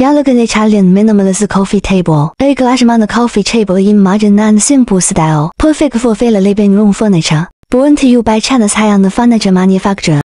You're looking at Italian minimalist coffee table. A glass on the coffee table in modern and simple style, perfect for living room furniture. Brought to you by China's high-end furniture manufacturer.